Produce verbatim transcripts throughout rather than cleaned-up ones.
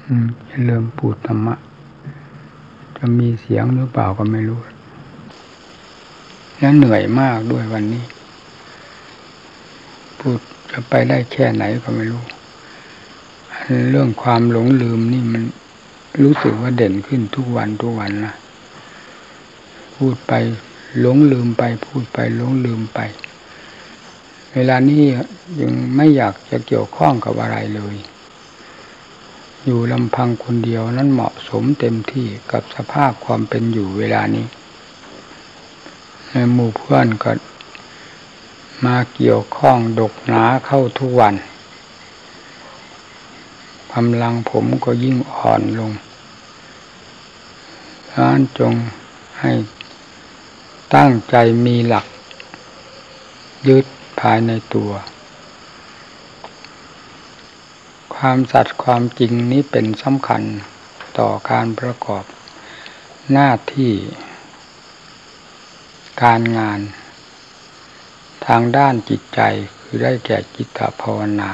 อืมจะเริ่มพูดธรรมะจะมีเสียงหรือเปล่าก็ไม่รู้แล้วเหนื่อยมากด้วยวันนี้พูดจะไปได้แค่ไหนก็ไม่รู้เรื่องความหลงลืมนี่มันรู้สึกว่าเด่นขึ้นทุกวันทุกวันนะพูดไปหลงลืมไปพูดไปหลงลืมไปเวลานี้ยังไม่อยากจะเกี่ยวข้องกับอะไรเลยอยู่ลำพังคนเดียวนั้นเหมาะสมเต็มที่กับสภาพความเป็นอยู่เวลานี้ในหมู่เพื่อนก็มาเกี่ยวข้องดกหนาเข้าทุกวันกำลังผมก็ยิ่งอ่อนลงฉะนั้นจงให้ตั้งใจมีหลักยึดภายในตัวความสัตย์ความจริงนี้เป็นสำคัญต่อการประกอบหน้าที่การงานทางด้านจิตใจคือได้แก่จิตภาวนา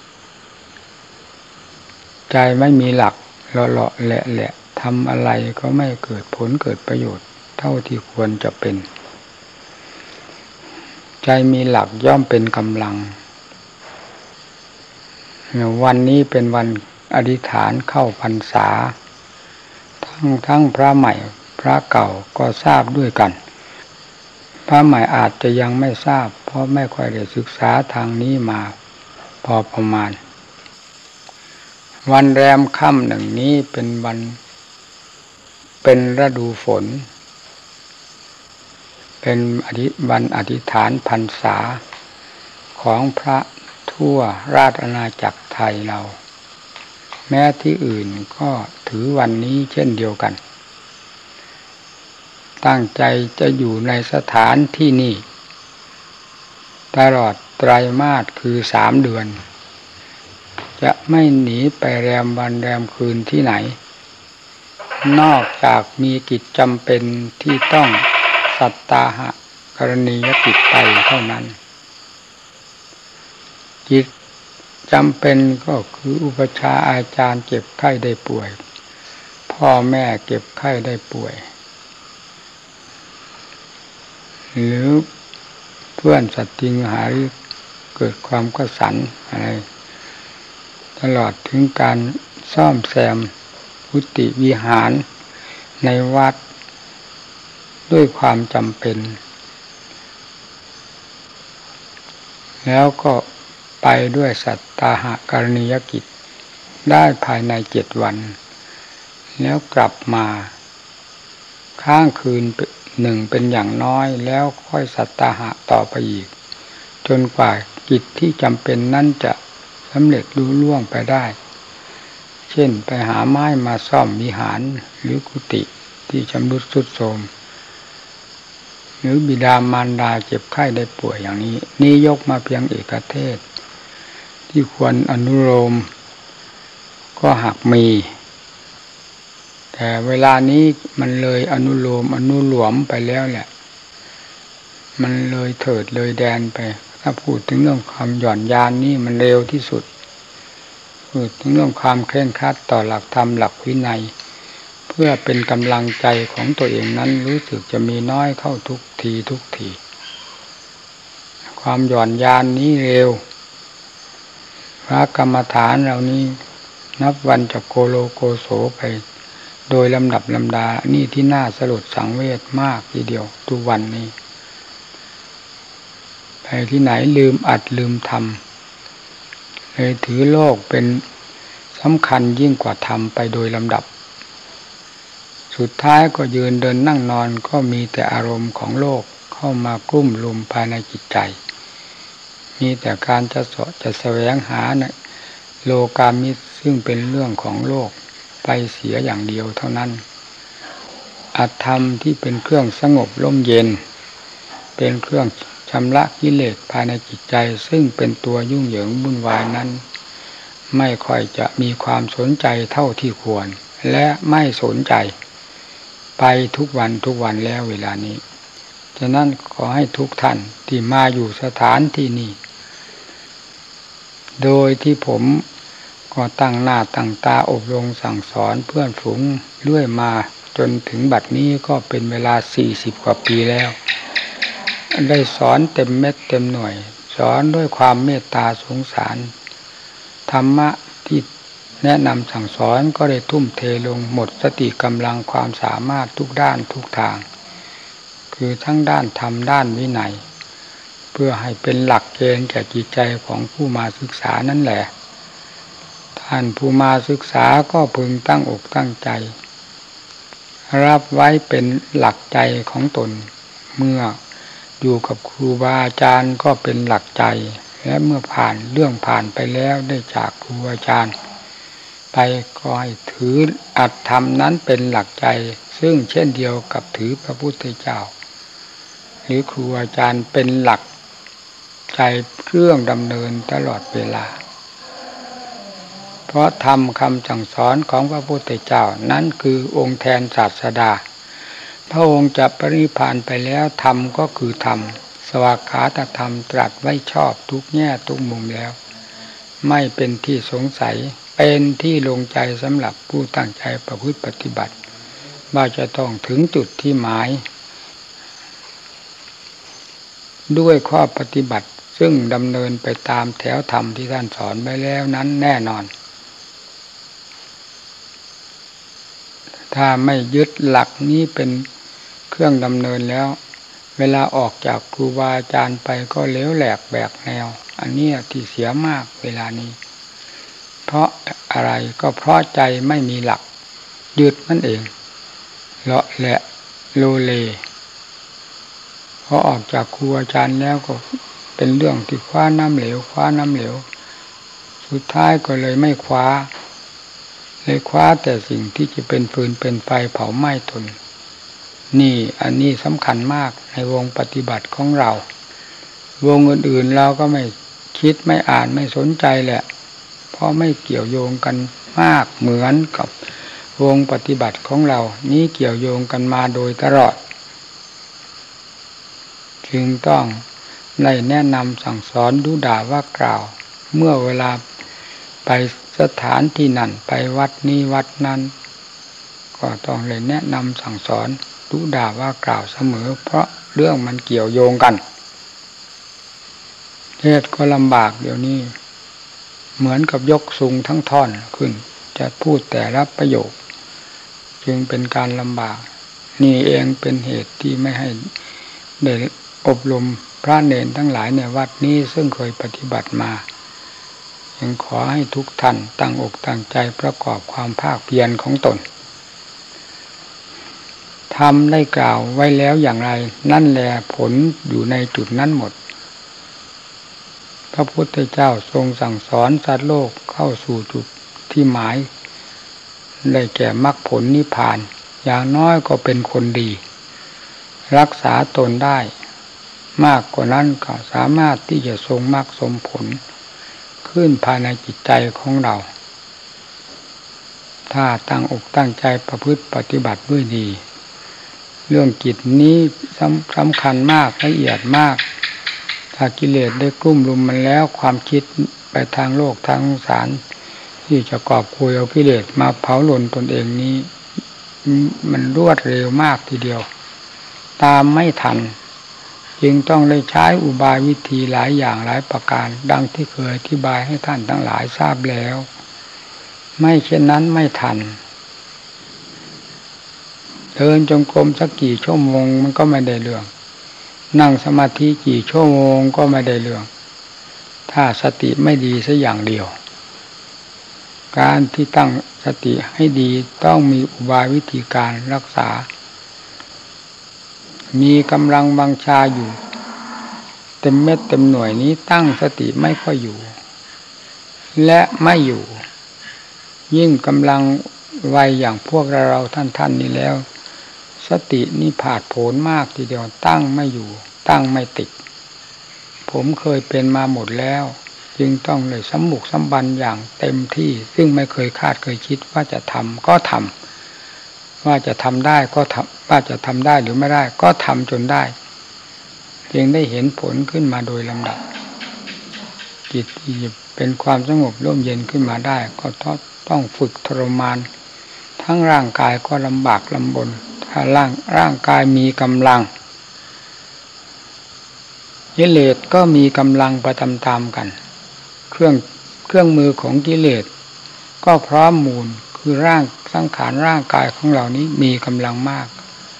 ใจไม่มีหลักเลาะๆแหละๆทำอะไรก็ไม่เกิดผลเกิดประโยชน์เท่าที่ควรจะเป็นใจมีหลักย่อมเป็นกำลังวันนี้เป็นวันอธิษฐานเข้าพรรษาทั้งทั้งพระใหม่พระเก่าก็ทราบด้วยกันพระใหม่อาจจะยังไม่ทราบเพราะไม่ค่อยได้ศึกษาทางนี้มาพอประมาณวันแรมค่ำหนึ่งนี้เป็นวันเป็นฤดูฝนเป็นวันอธิษฐานพรรษาของพระทั่วราชอาณาจักรไทยเราแม้ที่อื่นก็ถือวันนี้เช่นเดียวกันตั้งใจจะอยู่ในสถานที่นี้ตลอดไตรมาสคือสามเดือนจะไม่หนีไปแรมวันแรมคืนที่ไหนนอกจากมีกิจจำเป็นที่ต้องสัตตาหะกรณียกิจไปเท่านั้นกิจจำเป็นก็คืออุปชาอาจารย์เจ็บไข้ได้ป่วยพ่อแม่เจ็บไข้ได้ป่วยหรือเพื่อนสัตติงหาริเกิดความกสันอะไรตลอดถึงการซ่อมแซมกุฏิวิหารในวัดด้วยความจำเป็นแล้วก็ไปด้วยสัตตาหะกรณียกิจได้ภายในเจ็ดวันแล้วกลับมาค้างคืนหนึ่งเป็นอย่างน้อยแล้วค่อยสัตตาหะต่อไปอีกจนกว่ากิจที่จำเป็นนั้นจะสำเร็จลุล่วงไปได้เช่นไปหาไม้มาซ่อมวิหารหรือกุฏิที่ชำรุดทรุดโทรมหรือบิดามารดาเจ็บไข้ได้ป่วยอย่างนี้นี่ยกมาเพียงเอกเทศที่ควรอนุโลมก็หากมีแต่เวลานี้มันเลยอนุโลมอนุหลวมไปแล้วแหละมันเลยเถิดเลยแดนไปถ้าพูดถึงเรื่องความหย่อนยานนี่มันเร็วที่สุดพูดถึงเรื่องความเคร่งครัดต่อหลักธรรมหลักวินัยเพื่อเป็นกำลังใจของตัวเองนั้นรู้สึกจะมีน้อยเข้าทุกทีทุกทีความหย่อนยานนี้เร็วพระกรรมฐานเหล่านี้นับวันจะโกโลโกโสไปโดยลำดับลำดานี่ที่น่าสลดสังเวชมากทีเดียวทุกวันนี้ไปที่ไหนลืมอัดลืมทำเลยถือโลกเป็นสำคัญยิ่งกว่าธรรมไปโดยลำดับสุดท้ายก็ยืนเดินนั่งนอนก็มีแต่อารมณ์ของโลกเข้ามากลุ่มลุมภายในจิตใจมีแต่การจะเสาะจะแสวงหานะโลกามิตรซึ่งเป็นเรื่องของโลกไปเสียอย่างเดียวเท่านั้นอธรรมที่เป็นเครื่องสงบร่มเย็นเป็นเครื่องชำระกิเลสภายในจิตใจซึ่งเป็นตัวยุ่งเหยิงวุ่นวายนั้นไม่ค่อยจะมีความสนใจเท่าที่ควรและไม่สนใจไปทุกวันทุกวันแล้วเวลานี้ฉะนั้นขอให้ทุกท่านที่มาอยู่สถานที่นี้โดยที่ผมก็ตั้งหน้าตั้งตาอบรมสั่งสอนเพื่อนฝูงเรื่อยมาจนถึงบัดนี้ก็เป็นเวลาสี่สิบกว่าปีแล้วได้สอนเต็มเม็ดเต็มหน่วยสอนด้วยความเมตตาสงสารธรรมะที่แนะนำสั่งสอนก็ได้ทุ่มเทลงหมดสติกำลังความสามารถทุกด้านทุกทางคือทั้งด้านธรรมด้านวินัยเพื่อให้เป็นหลักเกณฑ์แก่จิตใจของผู้มาศึกษานั่นแหละท่านผู้มาศึกษาก็พึงตั้งอกตั้งใจรับไว้เป็นหลักใจของตนเมื่ออยู่กับครูบาอาจารย์ก็เป็นหลักใจและเมื่อผ่านเรื่องผ่านไปแล้วได้จากครูอาจารย์ไปก็ให้ถืออัตธรรมนั้นเป็นหลักใจซึ่งเช่นเดียวกับถือพระพุทธเจ้าหรือครูอาจารย์เป็นหลักใจเครื่องดำเนินตลอดเวลาเพราะธรรมคำสั่งสอนของพระพุทธเจ้านั้นคือองค์แทนศาสดาพระองค์จะปรินิพพานไปแล้วธรรมก็คือธรรมสวากขาตธรรมตรัสไว้ชอบทุกแง่ทุกมุมแล้วไม่เป็นที่สงสัยเป็นที่ลงใจสำหรับผู้ตั้งใจประพฤติปฏิบัติว่าจะต้องถึงจุดที่หมายด้วยข้อปฏิบัติซึ่งดำเนินไปตามแถวธรรมที่ท่านสอนไว้แล้วนั้นแน่นอนถ้าไม่ยึดหลักนี้เป็นเครื่องดำเนินแล้วเวลาออกจากครูบาอาจารย์ไปก็เหลวแหลกแบกแนวอันนี้ที่เสียมากเวลานี้เพราะอะไรก็เพราะใจไม่มีหลักยึดนั่นเองเลาะแหละโลเลพอออกจากครูอาจารย์แล้วก็เป็นเรื่องที่คว้าน้ำเหลวคว้าน้ำเหลวสุดท้ายก็เลยไม่คว้าเลยคว้าแต่สิ่งที่จะเป็นฟืนเป็นไฟเผาไหม้ตนนี่อันนี้สำคัญมากในวงปฏิบัติของเราวงอื่นๆเราก็ไม่คิดไม่อ่านไม่สนใจแหละเพราะไม่เกี่ยวโยงกันมากเหมือนกับวงปฏิบัติของเรานี้เกี่ยวโยงกันมาโดยตลอดจึงต้องได้แนะนำสั่งสอนดุด่าว่ากล่าวเมื่อเวลาไปสถานที่นั่นไปวัดนี้วัดนั้นก็ต้องเลยแนะนำสั่งสอนดุด่าว่ากล่าวเสมอเพราะเรื่องมันเกี่ยวโยงกันเทศก็ลำบากเดี๋ยวนี้เหมือนกับยกสูงทั้งท่อนขึ้นจะพูดแต่ละประโยคจึงเป็นการลำบากนี่เองเป็นเหตุที่ไม่ให้ได้อบรมพระเณรทั้งหลายในวัดนี้ซึ่งเคยปฏิบัติมายังขอให้ทุกท่านตั้งอกตั้งใจประกอบความภาคเพียรของตนทำได้กล่าวไว้แล้วอย่างไรนั่นแหละผลอยู่ในจุดนั้นหมดพระพุทธเจ้าทรงสั่งสอนสัตว์โลกเข้าสู่จุดที่หมายได้แก่มรรคผลนิพพานอย่างน้อยก็เป็นคนดีรักษาตนได้มากกว่านั้นก็สามารถที่จะทรงมรรคทรงผลขึ้นภายในจิตใจของเราถ้าตั้งอกตั้งใจประพฤติปฏิบัติด้วยดีเรื่องจิตนี้สำคัญมากละเอียดมากถ้ากิเลสได้กลุ่มรุมมันแล้วความคิดไปทางโลกทางสงสารที่จะกอบโกยเอากิเลสมาเผาหล่นตนเองนี้มันรวดเร็วมากทีเดียวตามไม่ทันจึงต้องได้ใช้อุบายวิธีหลายอย่างหลายประการดังที่เคยอธิบายให้ท่านทั้งหลายทราบแล้วไม่เช่นนั้นไม่ทันเดินจงกรมสักกี่ชั่วโมงมันก็ไม่ได้เรื่องนั่งสมาธิกี่ชั่วโมงก็ไม่ได้เรื่องถ้าสติไม่ดีสักอย่างเดียวการที่ตั้งสติให้ดีต้องมีอุบายวิธีการรักษามีกำลังบังชาอยู่เต็มเม็ดเต็มหน่วยนี้ตั้งสติไม่ค่อยอยู่และไม่อยู่ยิ่งกำลังวัยอย่างพวกเราเราท่านท่านนี้แล้วสตินี่ผาดโผนมากทีเดียวตั้งไม่อยู่ตั้งไม่ติดผมเคยเป็นมาหมดแล้วจึงต้องเลยสำบุกสำบันอย่างเต็มที่ซึ่งไม่เคยคาดเคยคิดว่าจะทำก็ทำว่าจะทำได้ก็ทำว่าจะทำได้หรือไม่ได้ก็ทำจนได้จึงได้เห็นผลขึ้นมาโดยลำดับจิตที่เป็นความสงบร่มเย็นขึ้นมาได้ก็ต้องฝึกทรมานทั้งร่างกายก็ลำบากลำบนถ้าร่างร่างกายมีกำลังกิเลสก็มีกำลังไปตามๆกันเครื่องเครื่องมือของกิเลสก็พร้อมมูลคือร่างสังขารร่างกายของเรานี้มีกำลังมาก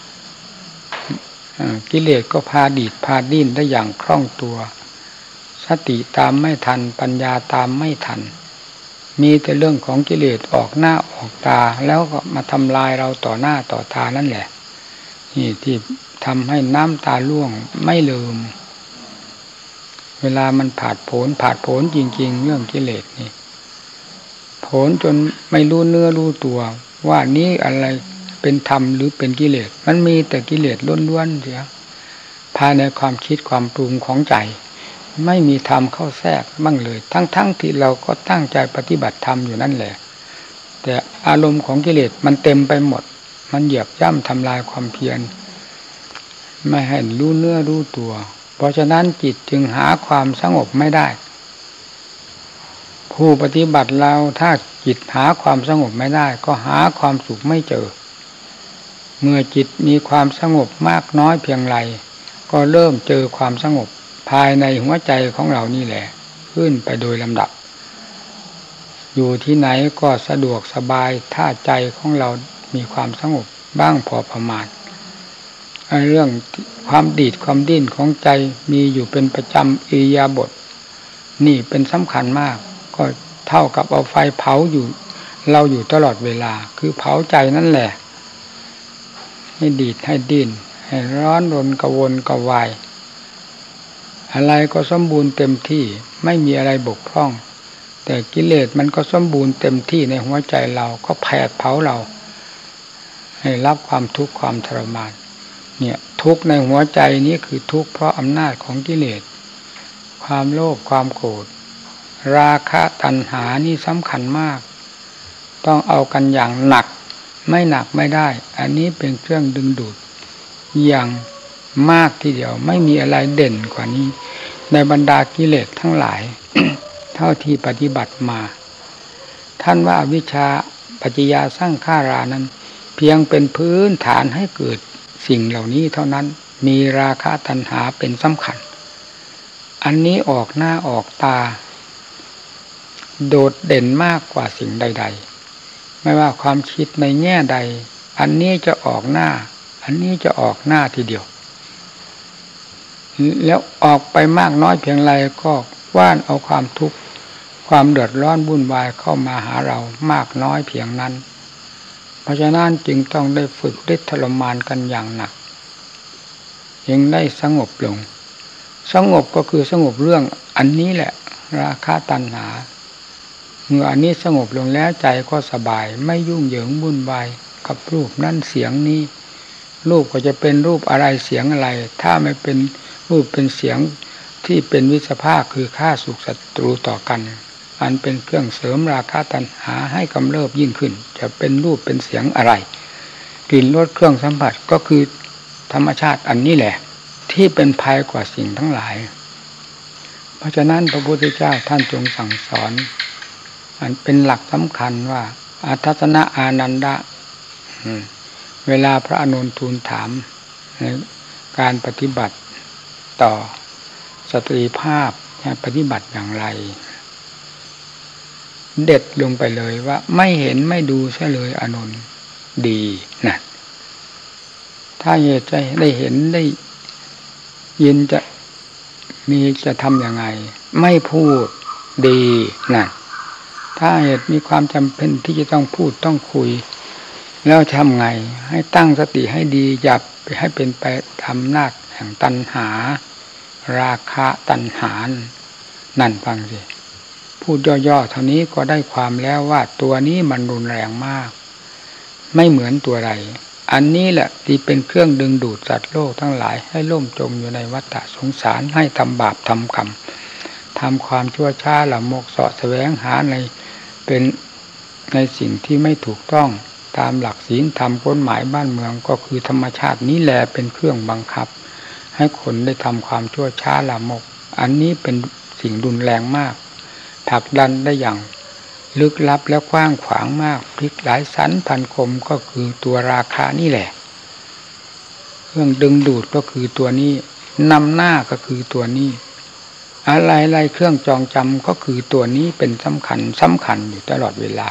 กิเลสก็พาดีดพาดิ้นได้อย่างคล่องตัวสติตามไม่ทันปัญญาตามไม่ทันมีแต่เรื่องของกิเลสออกหน้าออกตาแล้วก็มาทำลายเราต่อหน้าต่อตานั่นแหละนี่ที่ทำให้น้ำตาล่วงไม่ลืมเวลามันผาดโผนผาดโผนจริงๆเรื่องกิเลสนี่โผนจนไม่รู้เนื้อรู้ตัวว่านี้อะไรเป็นธรรมหรือเป็นกิเลสมันมีแต่กิเลสล้วนๆเสียภายในความคิดความปรุงของใจไม่มีธรรมเข้าแทรกบ้างเลยทั้งๆ ท, ที่เราก็ตั้งใจปฏิบัติธรรมอยู่นั่นแหละแต่อารมณ์ของกิเลสมันเต็มไปหมดมันเหยียบย่ำทำลายความเพียรไม่ให้รู้เนื้อรู้ตัวเพราะฉะนั้นจิตจึงหาความสงบไม่ได้ผู้ปฏิบัติเราถ้าจิตหาความสงบไม่ได้ก็หาความสุขไม่เจอเมื่อจิตมีความสงบมากน้อยเพียงไรก็เริ่มเจอความสงบภายในหัวใจของเรานี่แหละขึ้นไปโดยลำดับอยู่ที่ไหนก็สะดวกสบายถ้าใจของเรามีความสงบบ้างพอประมาณเรื่องความดีดความดิ้นของใจมีอยู่เป็นประจำอิริยาบถนี่เป็นสำคัญมากก็เท่ากับเอาไฟเผาอยู่เราอยู่ตลอดเวลาคือเผาใจนั่นแหละให้ดีดให้ดิ้นให้ร้อนรนกระวนกระวายอะไรก็สมบูรณ์เต็มที่ไม่มีอะไรบกพร่องแต่กิเลสมันก็สมบูรณ์เต็มที่ในหัวใจเราก็แผดเผาเราให้รับความทุกข์ความทรมานเนี่ยทุกข์ในหัวใจนี้คือทุกข์เพราะอำนาจของกิเลสความโลภความโกรธราคะตัณหานี่สำคัญมากต้องเอากันอย่างหนักไม่หนักไม่ได้อันนี้เป็นเครื่องดึงดูดอย่างมากทีเดียวไม่มีอะไรเด่นกว่านี้ในบรรดากิเลสทั้งหลาย เท่าที่ปฏิบัติมาท่านว่าอวิชชาปัจจยาสังขารานั้นเพียงเป็นพื้นฐานให้เกิดสิ่งเหล่านี้เท่านั้นมีราคะตัณหาเป็นสำคัญอันนี้ออกหน้าออกตาโดดเด่นมากกว่าสิ่งใดๆไม่ว่าความคิดในแง่ใดอันนี้จะออกหน้าอันนี้จะออกหน้าทีเดียวแล้วออกไปมากน้อยเพียงไรก็ว่านเอาความทุกข์ความเดือดร้อนวุ่นวายเข้ามาหาเรามากน้อยเพียงนั้นเพราะฉะนั้นจึงต้องได้ฝึกได้ทรมานกันอย่างหนักยังได้สงบลงสงบก็คือสงบเรื่องอันนี้แหละราคะตัณหาเมื่ออันนี้สงบลงแล้วใจก็สบายไม่ยุ่งเหยิงวุ่นวายกับรูปนั่นเสียงนี้รูปก็จะเป็นรูปอะไรเสียงอะไรถ้าไม่เป็นรูปเป็นเสียงที่เป็นวิสภาคคือฆ่าศึกศัตรูต่อกันอันเป็นเครื่องเสริมราคะตัณหาให้กำเริบยิ่งขึ้นจะเป็นรูปเป็นเสียงอะไรกลิ่นรสเครื่องสัมผัสก็คือธรรมชาติอันนี้แหละที่เป็นภัยกว่าสิ่งทั้งหลายเพราะฉะนั้นพระพุทธเจ้าท่านจงสั่งสอนอันเป็นหลักสำคัญว่าอัฏฐนะอานันดะเวลาพระอานนท์ทูลถามในการปฏิบัติต่อสตรีภาพปฏิบัติอย่างไรเด็ดลงไปเลยว่าไม่เห็นไม่ดูใช่เลยอานนท์ดีนะถ้าเหตุจะได้เห็นได้ยินจะมีจะทำยังไงไม่พูดดีนะถ้าเหตุมีความจำเป็นที่จะต้องพูดต้องคุยแล้วทำไงให้ตั้งสติให้ดีอย่าไปให้เป็นไปตามอำนาจแห่งตัณหาราคะตัณหานั่นฟังสิพูดย่อๆเท่านี้ก็ได้ความแล้วว่าตัวนี้มันรุนแรงมากไม่เหมือนตัวใดอันนี้แหละที่เป็นเครื่องดึงดูดสัตว์โลกทั้งหลายให้ล่มจมอยู่ในวัฏฏะสงสารให้ทำบาปทำกรรมทำความชั่วช้าละโมกเสาะแสวงหาในเป็นในสิ่งที่ไม่ถูกต้องตามหลักศีลธรรมกฎหมายบ้านเมืองก็คือธรรมชาตินี้แหละเป็นเครื่องบังคับให้คนได้ทำความชั่วช้าละโมกอันนี้เป็นสิ่งรุนแรงมากผลักดันได้อย่างลึกลับและกว้างขวางมากพลิกหลายสันพันคมก็คือตัวราคานี่แหละเครื่องดึงดูดก็คือตัวนี้นำหน้าก็คือตัวนี้อะไรๆเครื่องจองจำก็คือตัวนี้เป็นสำคัญสำคัญอยู่ตลอดเวลา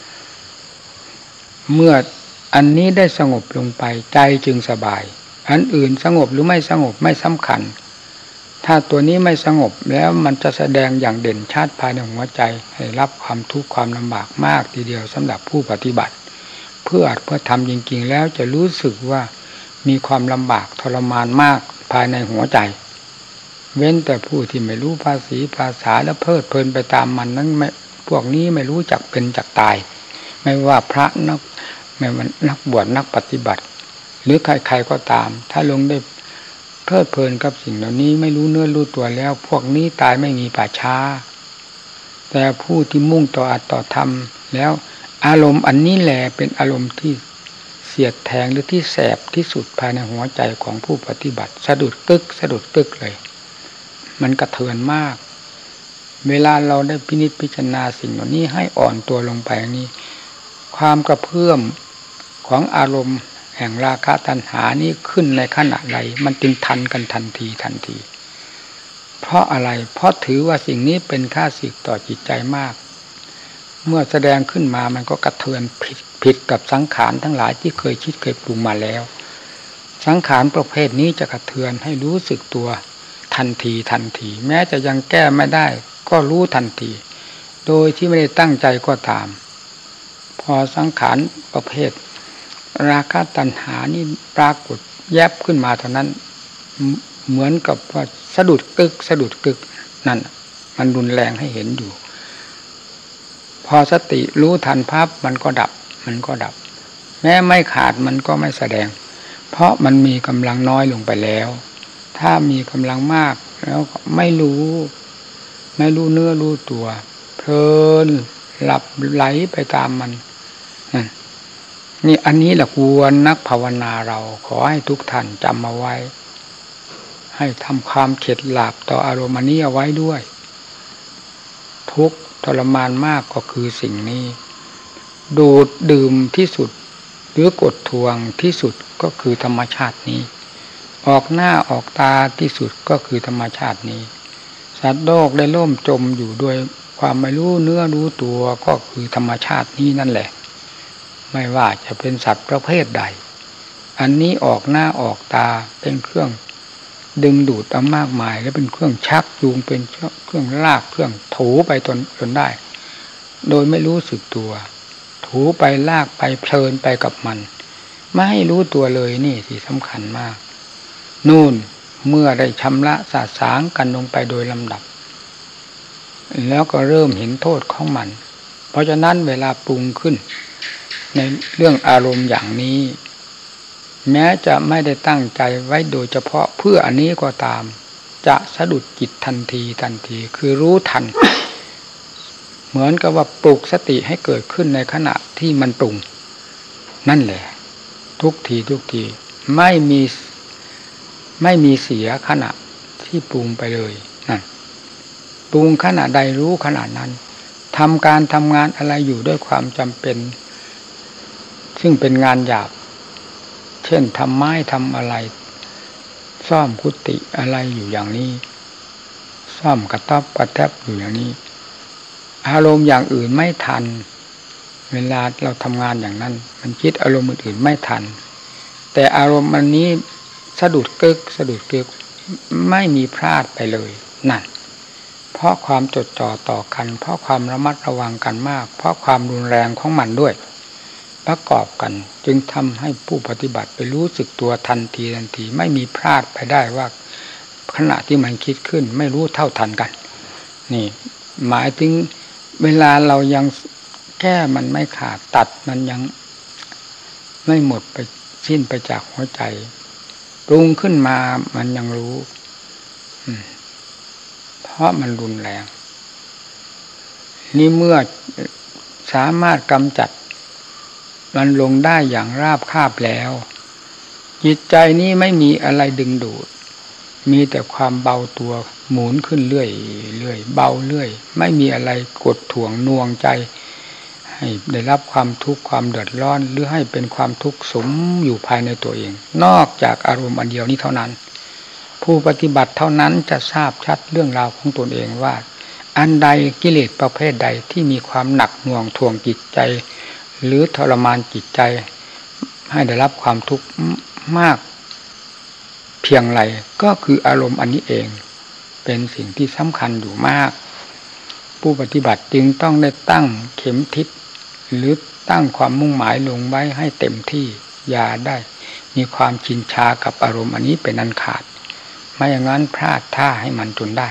เมื่ออันนี้ได้สงบลงไปใจจึงสบายอันอื่นสงบหรือไม่สงบไม่สำคัญถ้าตัวนี้ไม่สงบแล้วมันจะแสดงอย่างเด่นชัดภายในหัวใจให้รับความทุกข์ความลำบากมากทีเดียวสำหรับผู้ปฏิบัติเพื่อเพื่อทำจริงๆแล้วจะรู้สึกว่ามีความลำบากทรมานมากภายในหัวใจเว้นแต่ผู้ที่ไม่รู้ภาษีภาษาและเพลิดเพลินไปตามมันนั้นไม่พวกนี้ไม่รู้จักเป็นจักตายไม่ว่าพระนักไม่ว่านักบวชนักปฏิบัติหรือใครๆก็ตามถ้าลงได้เพลิดเพลินกับสิ่งเหล่านี้ไม่รู้เนื้อรู้ตัวแล้วพวกนี้ตายไม่มีป่าช้าแต่ผู้ที่มุ่งต่ออัตต่อธรรมแล้วอารมณ์อันนี้แหละเป็นอารมณ์ที่เสียดแทงหรือที่แสบที่สุดภายในหัวใจของผู้ปฏิบัติสะดุดตึกสะดุดตึกเลยมันกระเทือนมากเวลาเราได้พินิจพิจารณาสิ่งเหล่านี้ให้อ่อนตัวลงไปนี้ความกระเพื่อมของอารมณ์แห่งราคะตัณหานี้ขึ้นในขณะใดมันจึงทันกันทันทีทันทีเพราะอะไรเพราะถือว่าสิ่งนี้เป็นค่าศึกต่อจิตใจมากเมื่อแสดงขึ้นมามันก็กระเทือนผิดผิดกับสังขารทั้งหลายที่เคยคิดเคยปรุงมาแล้วสังขารประเภทนี้จะกระเทือนให้รู้สึกตัวทันทีทันทีแม้จะยังแก้ไม่ได้ก็รู้ทันทีโดยที่ไม่ได้ตั้งใจก็ตามพอสังขารประเภทราคะตัณหานี่ปรากฏแยบขึ้นมาเท่านั้นเหมือนกับว่าสะดุดกึกสะดุดกึกนั่นมันรุนแรงให้เห็นอยู่พอสติรู้ทันภาพมันก็ดับมันก็ดับแม้ไม่ขาดมันก็ไม่แสดงเพราะมันมีกำลังน้อยลงไปแล้วถ้ามีกำลังมากแล้วไม่รู้ไม่รู้เนื้อรู้ตัวเพลินหลับไหลไปตามมันนี่อันนี้แหละควรนักภาวนาเราขอให้ทุกท่านจำเอาไว้ให้ทำความเข็ดหลาบต่ออารมณ์นี้เอาไว้ด้วยทุกข์ทรมานมากก็คือสิ่งนี้ดูดดื่มที่สุดหรือกดทวงที่สุดก็คือธรรมชาตินี้ออกหน้าออกตาที่สุดก็คือธรรมชาตินี้สัตว์โลกได้ล่มจมอยู่ด้วยความไม่รู้เนื้อรู้ตัวก็คือธรรมชาตินี้นั่นแหละไม่ว่าจะเป็นสัตว์ประเภทใดอันนี้ออกหน้าออกตาเป็นเครื่องดึงดูดเอามากมายและเป็นเครื่องชักจูงเป็นเครื่องลากเครื่องถูไปจนจนได้โดยไม่รู้สึกตัวถูไปลากไปเพลินไปกับมันไม่ให้รู้ตัวเลยนี่สิสำคัญมากนู่นเมื่อได้ชำระสาสางกันลงไปโดยลำดับแล้วก็เริ่มเห็นโทษของมันเพราะฉะนั้นเวลาปรุงขึ้นในเรื่องอารมณ์อย่างนี้แม้จะไม่ได้ตั้งใจไว้โดยเฉพาะเพื่ออันนี้ก็ตามจะสะดุดจิตทันทีทันทีคือรู้ทันเหมือนกับว่าปลุกสติให้เกิดขึ้นในขณะที่มันปรุงนั่นแหละทุกทีทุกทีไม่มีไม่มีเสียขณะที่ปรุงไปเลยนั่นปรุงขณะใดรู้ขณะนั้นทำการทำงานอะไรอยู่ด้วยความจำเป็นซึ่งเป็นงานหยาบเช่นทำไม้ทำอะไรซ่อมกุฏิอะไรอยู่อย่างนี้ซ่อมกระต๊อบกระแทบอยู่อย่างนี้อารมณ์อย่างอื่นไม่ทันเวลาเราทำงานอย่างนั้นมันคิดอารมณ์อื่นๆไม่ทันแต่อารมณ์อันนี้สะดุดกึกสะดุดกึกไม่มีพลาดไปเลยนั่นเพราะความจดจ่อต่อกันเพราะความระมัดระวังกันมากเพราะความรุนแรงของมันด้วยประกอบกันจึงทำให้ผู้ปฏิบัติไปรู้สึกตัวทันทีทันทีไม่มีพลาดไปได้ว่าขณะที่มันคิดขึ้นไม่รู้เท่าทันกันนี่หมายถึงเวลาเรายังแก้มันไม่ขาดตัดมันยังไม่หมดไปสิ้นไปจากหัวใจปรุงขึ้นมามันยังรู้เพราะมันรุนแรงนี่เมื่อสามารถกำจัดมันลงได้อย่างราบคาบแล้วจิตใจนี้ไม่มีอะไรดึงดูดมีแต่ความเบาตัวหมุนขึ้นเรื่อยเรื่อยเบาเรื่อยไม่มีอะไรกดถ่วงน่วงใจให้ได้รับความทุกข์ความเดือดร้อนหรือให้เป็นความทุกข์สมอยู่ภายในตัวเองนอกจากอารมณ์อันเดียวนี้เท่านั้นผู้ปฏิบัติเท่านั้นจะทราบชัดเรื่องราวของตนเองว่าอันใดกิเลสประเภทใดที่มีความหนักหน่วงถ่วงจิตใจหรือทรมานจิตใจให้ได้รับความทุกข์มากเพียงไรก็คืออารมณ์อันนี้เองเป็นสิ่งที่สำคัญอยู่มากผู้ปฏิบัติจึงต้องได้ตั้งเข็มทิศหรือตั้งความมุ่งหมายลงไว้ให้เต็มที่อย่าได้มีความชินชากับอารมณ์อันนี้เป็นอันขาดไม่อย่างนั้นพลาดท่าให้มันจนได้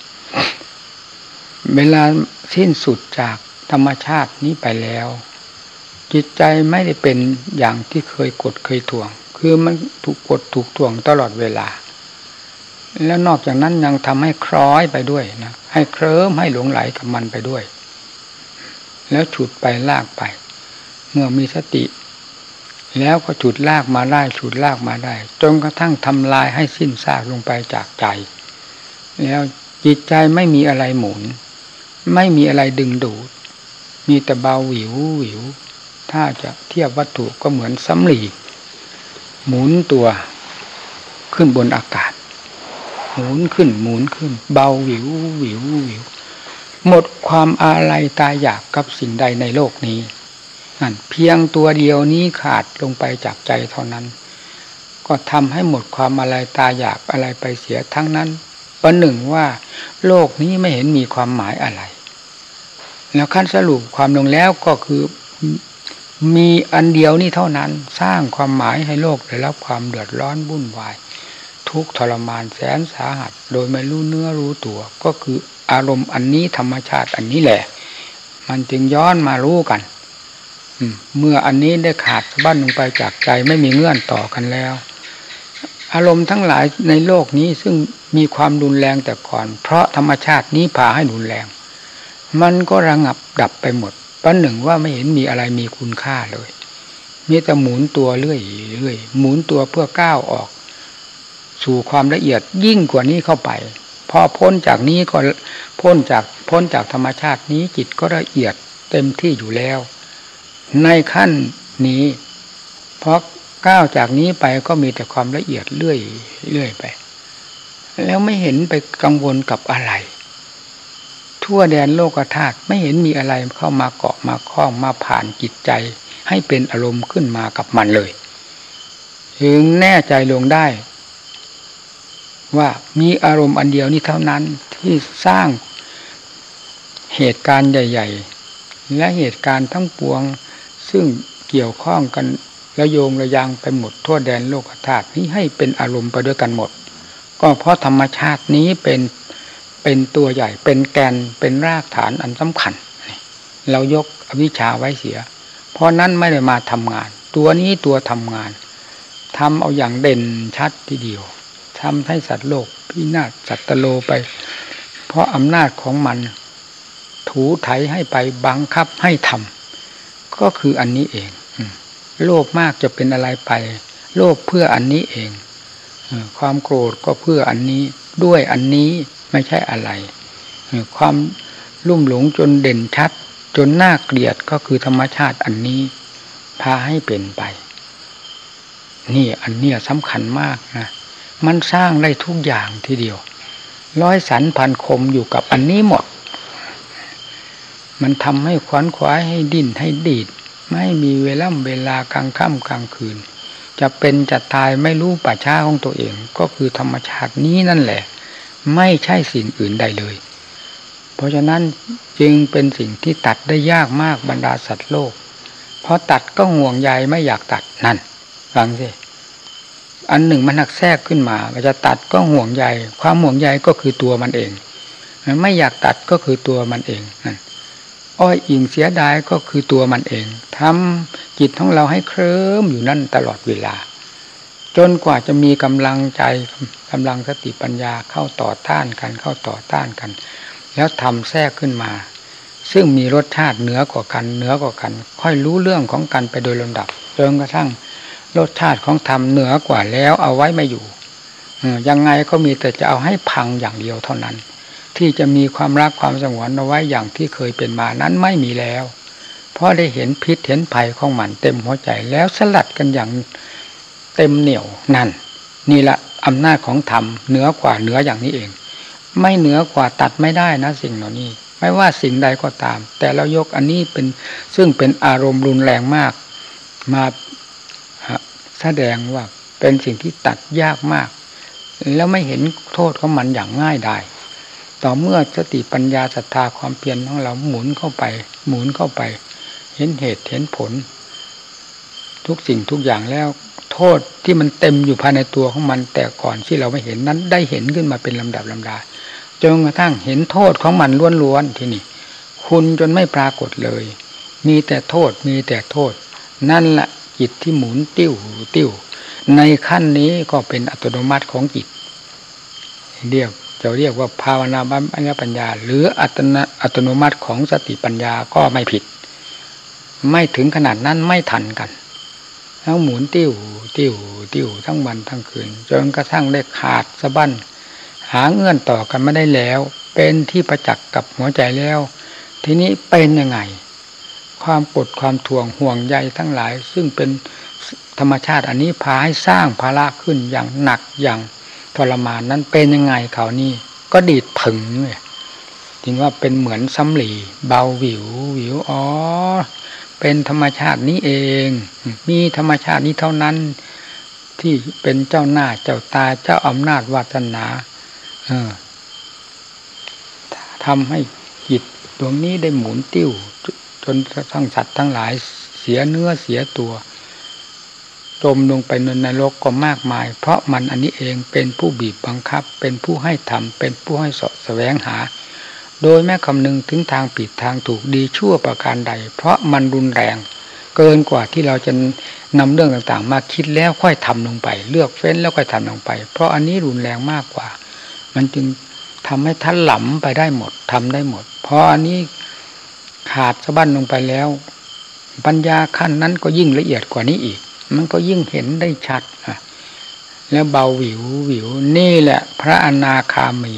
เวลาสิ้นสุดจากธรรมชาตินี้ไปแล้วจิตใจไม่ได้เป็นอย่างที่เคยกดเคยถ่วงคือมันถูกกดถูกถ่วงตลอดเวลาแล้วนอกจากนั้นยังทำให้คล้อยไปด้วยนะให้เคลิ้มให้หลงไหลกับมันไปด้วยแล้วฉุดไปลากไปเมื่อมีสติแล้วก็ฉุดลากมาได้ฉุดลากมาได้จนกระทั่งทำลายให้สิ้นซากลงไปจากใจแล้วจิตใจไม่มีอะไรหมุนไม่มีอะไรดึงดูดมีแต่เบาหวิวหวิวถ้าจะเทียบวัตถุก็เหมือนสำลีหมุนตัวขึ้นบนอากาศหมุนขึ้นหมุนขึ้นเบาหวิวหวิวหวิวหมดความอาลัยตายอยากกับสิ่งใดในโลกนี้นั่นเพียงตัวเดียวนี้ขาดลงไปจากใจเท่านั้นก็ทำให้หมดความอาลัยตายอยากอะไรไปเสียทั้งนั้นประหนึ่งว่าโลกนี้ไม่เห็นมีความหมายอะไรแล้วขั้นสรุปความลงแล้วก็คือมีอันเดียวนี้เท่านั้นสร้างความหมายให้โลกได้รับความเดือดร้อนวุ่นวายทุกข์ทรมานแสนสาหัสโดยไม่รู้เนื้อรู้ตัวก็คืออารมณ์อันนี้ธรรมชาติอันนี้แหละมันจึงย้อนมารู้กันเมื่ออันนี้ได้ขาดสะบั้นลงไปจากใจไม่มีเงื่อนต่อกันแล้วอารมณ์ทั้งหลายในโลกนี้ซึ่งมีความรุนแรงแต่ก่อนเพราะธรรมชาตินี้พาให้รุนแรงมันก็ระงับดับไปหมดประหนึ่งว่าไม่เห็นมีอะไรมีคุณค่าเลยมีแต่หมุนตัวเรื่อยเรื่อยหมุนตัวเพื่อก้าวออกสู่ความละเอียดยิ่งกว่านี้เข้าไปพอพ้นจากนี้ก็พ้นจากพ้นจากธรรมชาตินี้จิตก็ละเอียดเต็มที่อยู่แล้วในขั้นนี้เพราะก้าวจากนี้ไปก็มีแต่ความละเอียดเรื่อยเรื่อยไปแล้วไม่เห็นไปกังวลกับอะไรทั่วแดนโลกธาตุไม่เห็นมีอะไรเข้ามาเกาะมาคล้องมาผ่านจิตใจให้เป็นอารมณ์ขึ้นมากับมันเลยถึงแน่ใจลงได้ว่ามีอารมณ์อันเดียวนี้เท่านั้นที่สร้างเหตุการณ์ใหญ่ๆและเหตุการณ์ทั้งปวงซึ่งเกี่ยวข้องกันระโยงระยางไปหมดทั่วแดนโลกธาตุนี้ให้เป็นอารมณ์ไปด้วยกันหมดก็เพราะธรรมชาตินี้เป็นเป็นตัวใหญ่เป็นแกนเป็นรากฐานอันสำคัญเรายกอวิชชาไว้เสียเพราะนั้นไม่ได้มาทำงานตัวนี้ตัวทำงานทำเอาอย่างเด่นชัดทีเดียวทำให้สัตว์โลกพินาศสัตตโลไปเพราะอำนาจของมันถูไถให้ไปบังคับให้ทำก็คืออันนี้เองโลภมากจะเป็นอะไรไปโลภเพื่ออันนี้เองความโกรธก็เพื่ออันนี้ด้วยอันนี้ไม่ใช่อะไรความลุ่มหลงจนเด่นชัดจนน่าเกลียดก็คือธรรมชาติอันนี้พาให้เป็นไปนี่อันนี้สำคัญมากนะมันสร้างได้ทุกอย่างทีเดียวร้อยสันพันคมอยู่กับอันนี้หมดมันทำให้ขวนขวายให้ดิ้นให้ดีดไม่มีเวลาเวลากลางค่ำกลางคืนจะเป็นจะตายไม่รู้ป่าช้าของตัวเองก็คือธรรมชาตินี้นั่นแหละไม่ใช่สิ่งอื่นใดเลยเพราะฉะนั้นจึงเป็นสิ่งที่ตัดได้ยากมากบรรดาสัตว์โลกเพราะตัดก็ห่วงใยไม่อยากตัดนั่นฟังสิอันหนึ่งมันหักแทรกขึ้นมาก็จะตัดก็ห่วงใยความห่วงใยก็คือตัวมันเองไม่อยากตัดก็คือตัวมันเองนั่นอ้อยอิงเสียดายก็คือตัวมันเองทำจิตของเราให้เคลิ้มอยู่นั่นตลอดเวลาจนกว่าจะมีกำลังใจกำลังสติปัญญาเข้าต่อต้านกันเข้าต่อต้านกันแล้วทำแทรกขึ้นมาซึ่งมีรสชาติเหนือกว่ากันเหนือกว่ากันค่อยรู้เรื่องของกันไปโดยลำดับจนกระทั่งรสชาติของธรรมเหนือกว่าแล้วเอาไว้ไม่อยู่ยังไงก็มีแต่จะเอาให้พังอย่างเดียวเท่านั้นที่จะมีความรักความสงวนเอาไว้อย่างที่เคยเป็นมานั้นไม่มีแล้วเพราะได้เห็นพิษเห็นภัยของมันเต็มหัวใจแล้วสลัดกันอย่างเต็มเหนี่ยวนั่นนี่แหละอำนาจของธรรมเหนือกว่าเหนืออย่างนี้เองไม่เหนือกว่าตัดไม่ได้นะสิ่งเหล่านี้ไม่ว่าสิ่งใดก็ตามแต่เรายกอันนี้เป็นซึ่งเป็นอารมณ์รุนแรงมากมาแสดงว่าเป็นสิ่งที่ตัดยากมากแล้วไม่เห็นโทษของมันอย่างง่ายดายต่อเมื่อสติปัญญาศรัทธาความเพียรของเราหมุนเข้าไปหมุนเข้าไปเห็นเหตุเห็นผลทุกสิ่งทุกอย่างแล้วโทษที่มันเต็มอยู่ภายในตัวของมันแต่ก่อนที่เราไม่เห็นนั้นได้เห็นขึ้นมาเป็นลำดับลำดาจนกระทั่งเห็นโทษของมันล้วนๆที่นี่คุณจนไม่ปรากฏเลยมีแต่โทษมีแต่โทษนั่นแหละจิตที่หมุนติ้วติ้วในขั้นนี้ก็เป็นอัตโนมัติของจิตเรียกจะเรียกว่าภาวนาบัมญปัญญาหรืออัตนะอัตโนมัติของสติปัญญาก็ไม่ผิดไม่ถึงขนาดนั้นไม่ทันกันแล้วหมุนติ้วติ้วติ้วทั้งวันทั้งคืนจนกระทั่งได้ขาดสะบั้นหาเงื่อนต่อกันไม่ได้แล้วเป็นที่ประจักษ์กับหัวใจแล้วทีนี้เป็นยังไงความปวดความถ่วงห่วงใยทั้งหลายซึ่งเป็นธรรมชาติอันนี้พาให้สร้างภาระขึ้นอย่างหนักอย่างทรมานนั้นเป็นยังไงเขานี่ก็ดีดผึ่งเลยจริงว่าเป็นเหมือนสำลีเบาหวิวหวิวอ๋อเป็นธรรมชาตินี้เองมีธรรมชาตินี้เท่านั้นที่เป็นเจ้าหน้าเจ้าตาเจ้าอำนาจวาสนาเออทำให้จิตดวงนี้ได้หมุนติ้วจนทั้งสัตว์ทั้งหลายเสียเนื้อเสียตัวจมลงไปในนรกก็มากมายเพราะมันอันนี้เองเป็นผู้บีบบังคับเป็นผู้ให้ทำเป็นผู้ให้เสาะแสวงหาโดยแม้คำนึงถึงทางผิดทางถูกดีชั่วประการใดเพราะมันรุนแรงเกินกว่าที่เราจะนำเรื่องต่างๆมาคิดแล้วค่อยทำลงไปเลือกเฟ้นแล้วค่อยทำลงไปเพราะอันนี้รุนแรงมากกว่ามันจึงทำให้ท่านหล่ำไปได้หมดทำได้หมดเพราะอันนี้ขาดสะบั้นลงไปแล้วปัญญาขั้นนั้นก็ยิ่งละเอียดกว่านี้อีกมันก็ยิ่งเห็นได้ชัดแล้วเบาหวิวหวิวนี่แหละพระอนาคามี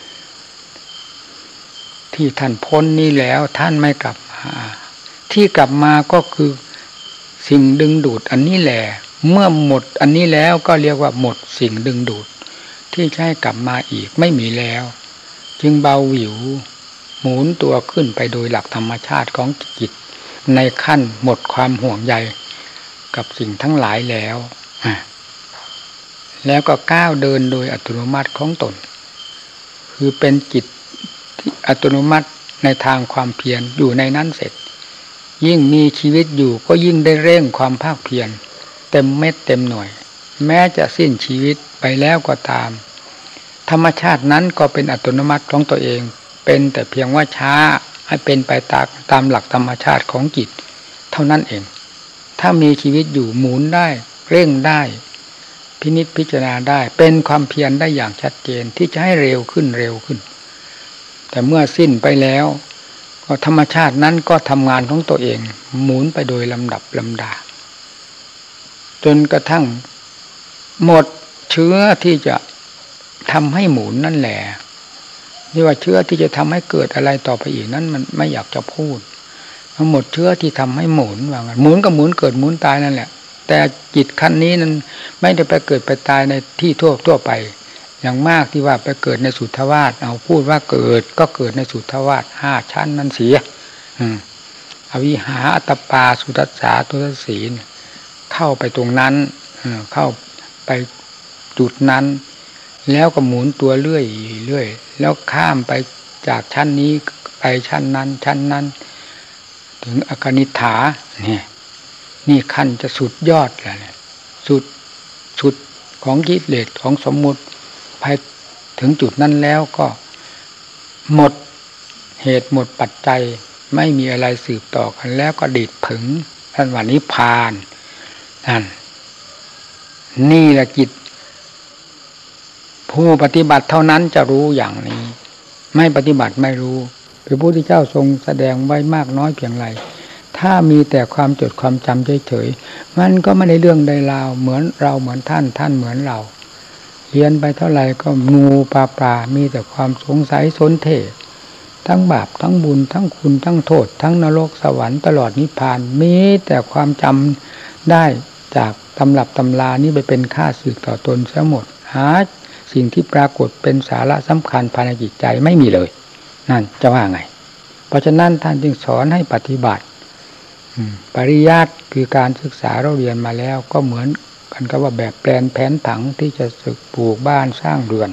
ที่ท่านพ้นนี่แล้วท่านไม่กลับมาที่กลับมาก็คือสิ่งดึงดูดอันนี้แหละเมื่อหมดอันนี้แล้วก็เรียกว่าหมดสิ่งดึงดูดที่จะให้กลับมาอีกไม่มีแล้วจึงเบาหวิวหมุนตัวขึ้นไปโดยหลักธรรมชาติของจิตในขั้นหมดความห่วงใยกับสิ่งทั้งหลายแล้วแล้วก็ก้าวเดินโดยอัตโนมัติของตนคือเป็นจิตที่อัตโนมัติในทางความเพียรอยู่ในนั้นเสร็จยิ่งมีชีวิตอยู่ก็ยิ่งได้เร่งความภาคเพียรเต็มเม็ดเต็มหน่วยแม้จะสิ้นชีวิตไปแล้วก็ตามธรรมชาตินั้นก็เป็นอัตโนมัติของตัวเองเป็นแต่เพียงว่าช้าให้เป็นไปตามตามหลักธรรมชาติของจิตเท่านั้นเองถ้ามีชีวิตอยู่หมุนได้เร่งได้พินิจพิจารณาได้เป็นความเพียรได้อย่างชัดเจนที่จะให้เร็วขึ้นเร็วขึ้นแต่เมื่อสิ้นไปแล้วก็ธรรมชาตินั้นก็ทำงานของตัวเองหมุนไปโดยลำดับลำดาจนกระทั่งหมดเชื้อที่จะทำให้หมุนนั่นแหละนี่ว่าเชื้อที่จะทำให้เกิดอะไรต่อไปอีกนั้นมันไม่อยากจะพูดทั้งหมดเชื้อที่ทำให้หมุนว่างั้นหมุนก็หมุนเกิดหมุนตายนั่นแหละแต่จิตขั้นนี้นั้นไม่ได้ไปเกิดไปตายในที่ทั่วทั่วไปอย่างมากที่ว่าไปเกิดในสุทธวาสเอาพูดว่าเกิดก็เกิดในสุทธวาสห้าชั้นนั่นเสียอืมอวิหาอัตตปาสุทัสสาตุสสีเข้าไปตรงนั้นเข้าไปจุดนั้นแล้วก็หมุนตัวเรื่อยเรื่อยแล้วข้ามไปจากชั้นนี้ไปชั้นนั้นชั้นนั้นถึงอกนิฏฐาเนี่ยนี่ขั้นจะสุดยอดแล้วสุดสุดของกิเลสของสมมุติไปถึงจุดนั้นแล้วก็หมดเหตุหมดปัจจัยไม่มีอะไรสืบต่อกันแล้วก็ดีดผึ่งท่านว่านิพพานนั่นนี่แหละจิตผู้ปฏิบัติเท่านั้นจะรู้อย่างนี้ไม่ปฏิบัติไม่รู้พระพุทธเจ้าทรงแสดงไว้มากน้อยเพียงไรถ้ามีแต่ความจดความจำเฉยๆมันก็ไม่ได้เรื่องใดราวเหมือนเราเหมือนท่านท่านเหมือนเราเรียนไปเท่าไหร่ก็งูปลาปลามีแต่ความสงสัยสนเททั้งบาปทั้งบุญทั้งคุณทั้งโทษทั้งนรกสวรรค์ตลอดนิพพานมีแต่ความจำได้จากตำรับตำรานี้ไปเป็นค่าศึกต่อตนเสียหมดหาสิ่งที่ปรากฏเป็นสาระสำคัญภายในจิตใจไม่มีเลยนั่นจะว่าไงเพราะฉะนั้นท่านจึงสอนให้ปฏิบัติปริยัติคือการศึกษาเราเรียนมาแล้วก็เหมือนกันกับว่าแบบแปลนแผนผังที่จะสึกปลูกบ้านสร้างเรือน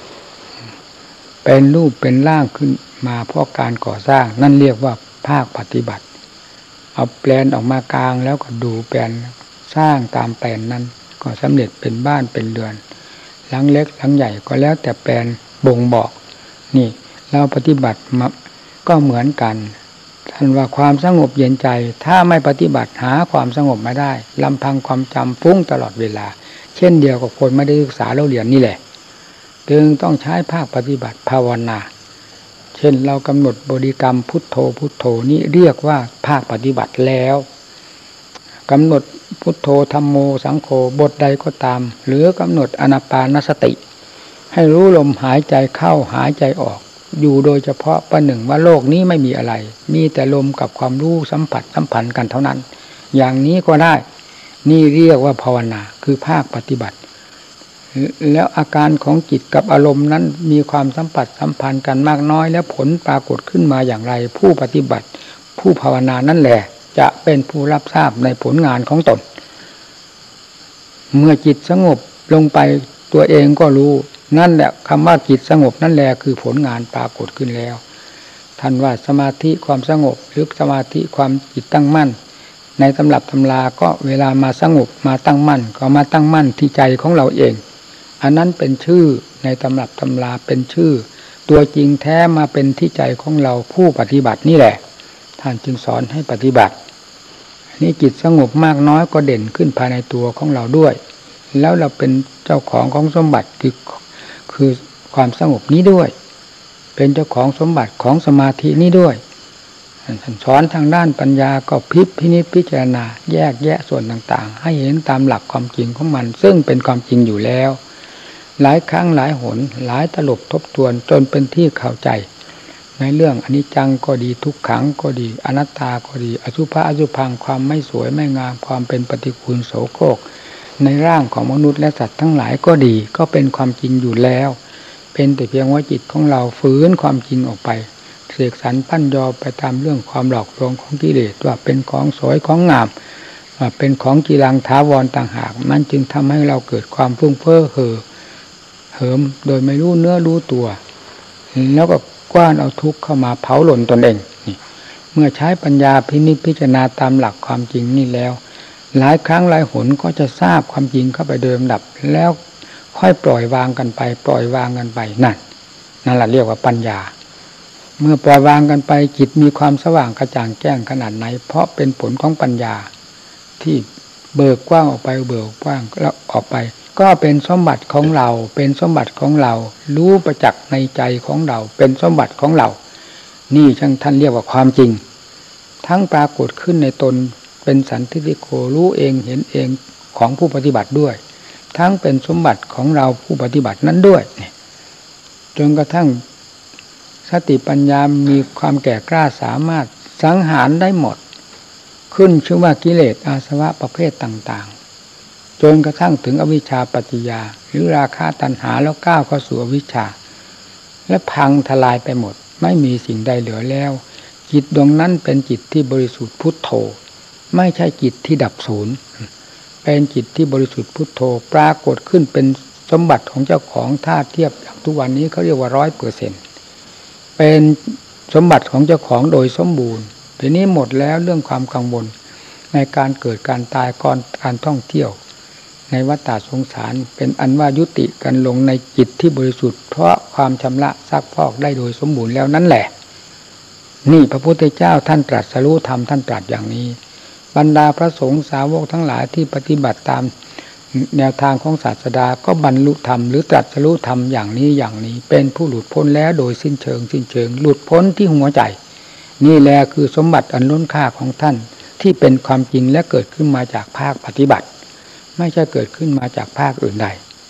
เป็นรูปเป็นร่างขึ้นมาเพราะการก่อสร้างนั่นเรียกว่าภาคปฏิบัติเอาแปลนออกมากลางแล้วก็ดูแปลนสร้างตามแปลนนั้นก็สำเร็จเป็นบ้านเป็นเรือนหลังเล็กหลังใหญ่ก็แล้วแต่แปลนบ่งบอกนี่เราปฏิบัติมาก็เหมือนกันท่านว่าความสงบเย็นใจถ้าไม่ปฏิบัติหาความสงบไม่ได้ลำพังความจำฟุ้งตลอดเวลาเช่นเดียวกับคนไม่ได้ศึกษาเราเรียนนี่แหละจึงต้องใช้ภาคปฏิบัติภาวนาเช่นเรากำหนดบริกรรมพุทโธพุทโธนี้เรียกว่าภาคปฏิบัติแล้วกำหนดพุทโธธัมโมสังโฆบทใดก็ตามหรือกำหนดอานาปานสติให้รู้ลมหายใจเข้าหายใจออกอยู่โดยเฉพาะประหนึ่งว่าโลกนี้ไม่มีอะไรมีแต่ลมกับความรู้สัมผัสสัมพันธ์กันเท่านั้นอย่างนี้ก็ได้นี่เรียกว่าภาวนาคือภาคปฏิบัติแล้วอาการของจิตกับอารมณ์นั้นมีความสัมผัสสัมพันธ์กันมากน้อยแล้วผลปรากฏขึ้นมาอย่างไรผู้ปฏิบัติผู้ภาวนานั่นแหละจะเป็นผู้รับทราบในผลงานของตนเมื่อจิตสงบลงไปตัวเองก็รู้นั่นแหละคำว่าจิตสงบนั่นแหละคือผลงานปรากฏขึ้นแล้วท่านว่าสมาธิความสงบหรือสมาธิความจิตตั้งมั่นในตำรับตำราก็เวลามาสงบมาตั้งมั่นก็มาตั้งมั่นที่ใจของเราเองอันนั้นเป็นชื่อในตำรับตำราเป็นชื่อตัวจริงแท้มาเป็นที่ใจของเราผู้ปฏิบัตินี่แหละท่านจึงสอนให้ปฏิบัตินี่จิตสงบมากน้อยก็เด่นขึ้นภายในตัวของเราด้วยแล้วเราเป็นเจ้าของของสมบัติคือคือความสงบนี้ด้วยเป็นเจ้าของสมบัติของสมาธินี้ด้วยท่านสอนทางด้านปัญญาก็พิพพินิจพิจารณาแยกแยะส่วนต่างๆให้เห็นตามหลักความจริงของมันซึ่งเป็นความจริงอยู่แล้วหลายครั้งหลายหนหลายตลบทบทวนจนเป็นที่เข้าใจในเรื่องอนิจจังก็ดีทุกขังก็ดีอนัตตาก็ดีอสุภะอสุภังความไม่สวยไม่งามความเป็นปฏิกูลโสโครกในร่างของมนุษย์และสัตว์ทั้งหลายก็ดีก็เป็นความจริงอยู่แล้วเป็นแต่เพียงว่าจิตของเราฝืนความจริงออกไปเสกสรรปั้นยอไปตามเรื่องความหลอกลวงของกิเลสว่าเป็นของสวยของงามว่าเป็นของกีรังถาวรต่างหากมันจึงทำให้เราเกิดความฟุ้งเฟ้อเห่อเหิมโดยไม่รู้เนื้อรู้ตัวแล้วก็กว้านเอาทุกข์เข้ามาเผาหล่นตนเองนี่เมื่อใช้ปัญญาพินิจพิจารณาตามหลักความจริงนี่แล้วหลายครั้งหลายหนก็จะทราบความจริงเข้าไปโดยลำดับแล้วค่อยปล่อยวางกันไปปล่อยวางกันไปนั่นนั่นแหละเรียกว่าปัญญาเมื่อปล่อยวางกันไปจิตมีความสว่างกระจ่างแจ้งขนาดไหนเพราะเป็นผลของปัญญาที่เบิกกว้างออกไปเบิกกว้างแล้วออกไปก็เป็นสมบัติของเราเป็นสมบัติของเรารู้ประจักษ์ในใจของเราเป็นสมบัติของเรานี่ช่างท่านเรียกว่าความจริงทั้งปรากฏขึ้นในตนเป็นสันทิฏฐิโกรู้เองเห็นเองของผู้ปฏิบัติด้วยทั้งเป็นสมบัติของเราผู้ปฏิบัตินั้นด้วยจนกระทั่งสติปัญญามีความแก่กล้าสามารถสังหารได้หมดขึ้นชื่อว่ากิเลสอาสวะประเภทต่างๆจนกระทั่งถึงอวิชชาปัจจยาหรือราคะตัณหาแล้วก้าวเข้าสู่อวิชชาและพังทลายไปหมดไม่มีสิ่งใดเหลือแล้วจิตดวงนั้นเป็นจิตที่บริสุทธิ์พุทโธไม่ใช่จิตที่ดับศูนย์เป็นจิตที่บริสุทธิ์พุทโธปรากฏขึ้นเป็นสมบัติของเจ้าของถ้าเทียบกับทุกวันนี้เขาเรียกว่าร้อยเปอร์เซ็นต์เป็นสมบัติของเจ้าของโดยสมบูรณ์ทีนี้หมดแล้วเรื่องความกังวลในการเกิดการตายก่อนการท่องเที่ยวในวัฏฏะสงสารเป็นอันว่ายุติกันลงในจิตที่บริสุทธิ์เพราะความชำระซักฟอกได้โดยสมบูรณ์แล้วนั่นแหละนี่พระพุทธเจ้าท่านตรัสรู้ธรรมท่านตรัสอย่างนี้บรรดาพระสงฆ์สาวกทั้งหลายที่ปฏิบัติตามแนวทางของศาสดาก็บรรลุธรรมหรือตรัสรู้ธรรมอย่างนี้อย่างนี้เป็นผู้หลุดพ้นแล้วโดยสิ้นเชิงสิ้นเชิงหลุดพ้นที่หัวใจนี่แหละคือสมบัติอันล้นค่าของท่านที่เป็นความจริงและเกิดขึ้นมาจากภาคปฏิบัติไม่ใช่เกิดขึ้นมาจากภาคอื่นใด